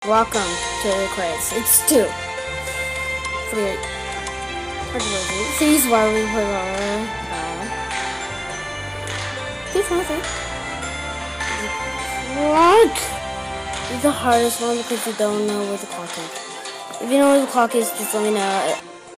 Welcome to the quiz. It's 2. 48. This is why we put our this one thing. Clock is the hardest one because you don't know where the clock is. If you know where the clock is, just let me know.